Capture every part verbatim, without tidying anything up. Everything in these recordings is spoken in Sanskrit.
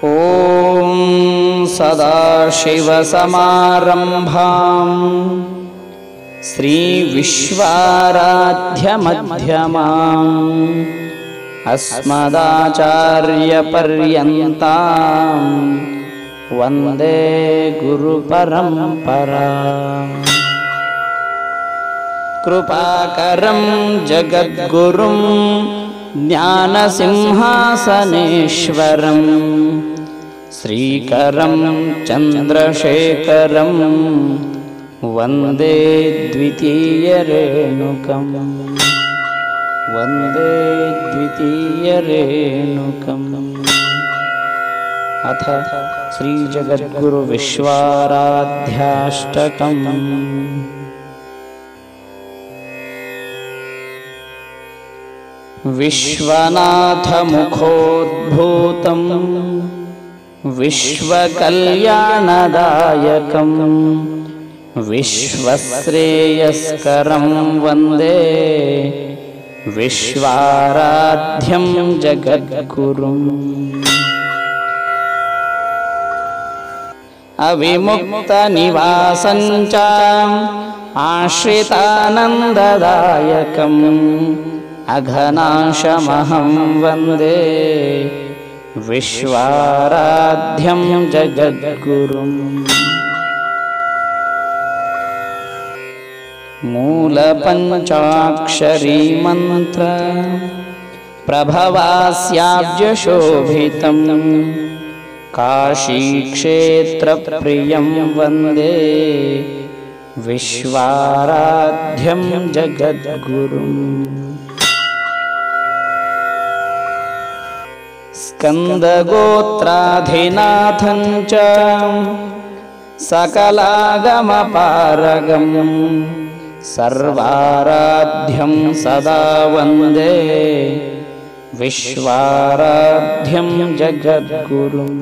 ॐ सदाशिवसमारम्भाम् श्रीविश्वाराध्यमध्यमाम् अस्मदाचार्यपर्यन्ताम् वन्दे गुरुपरम्पराम्। कृपाकरं जगद्गुरुं ज्ञानसिंहासनेश्वरं श्रीकरं चन्द्रशेखरं वन्दे द्वितीयरेणुकम् वन्दे द्वितीयरेणुकम्। अथ श्रीजगद्गुरुविश्वाराध्याष्टकम्। विश्वनाथमुखोद्भूतं विश्वकल्याणदायकं विश्वश्रेयस्करं वन्दे विश्वाराध्यं जगद्गुरुम्। अविमुक्तनिवासं च आश्रितानन्ददायकम् अघनाशमहं वन्दे विश्वाराध्यं जगद्गुरुम्। मूलपञ्चाक्षरी मन्त्र प्रभवास्याब्जशोभितं काशीक्षेत्रप्रियं वन्दे विश्वाराध्यं जगद्गुरुम्। स्कन्दगोत्राधिनाथं च सकलागमपारगं सर्वाराध्यं सदा वन्दे विश्वाराध्यं जगद्गुरुम्।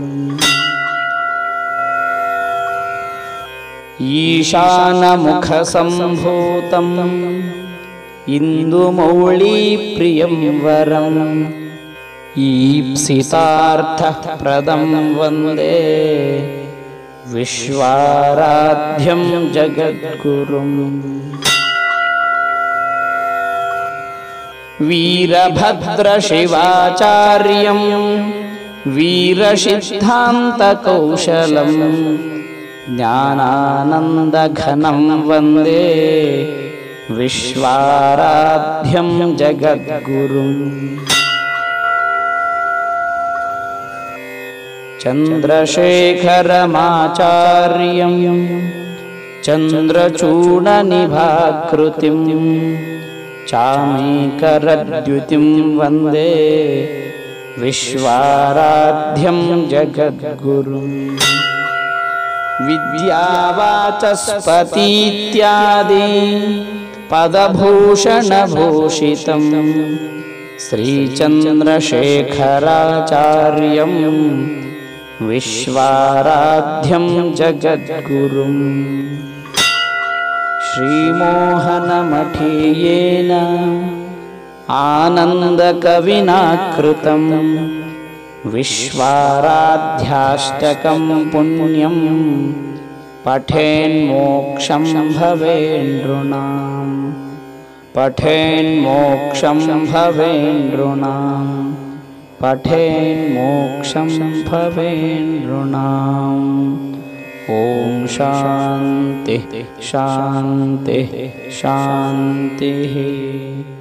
ईशानमुखसम्भूतं इन्दुमौळीप्रियं वरं ईप्सितार्थप्रदं वन्दे विश्वाराध्यं जगद्गुरुम्। वीरभद्रशिवाचार्यं वीरसिद्धान्तकौशलं ज्ञानानन्दघनं वन्दे विश्वाराध्यं जगद्गुरुम्। चन्द्रशेखरमाचार्यं चन्द्रचूडनिभाकृतिं चामीकरद्युतिं वन्दे विश्वाराध्यं जगद्गुरुम्। विद्यावाचस्पतीत्यादि पदभूषणभूषितं श्रीचन्द्रशेखराचार्यं विश्वाराध्यं जगद्गुरुम्। श्रीमोहनमठीयेन आनन्दकविना कृतं विश्वाराध्याष्टकं पुण्यं पठेन्मोक्षं भवेन्नृणाम् पठेन्मोक्षं भवेन्नृणाम् पठेन्मोक्षं भवेन्नृणाम्। ॐ शान्तिः शान्तिः शान्तिः।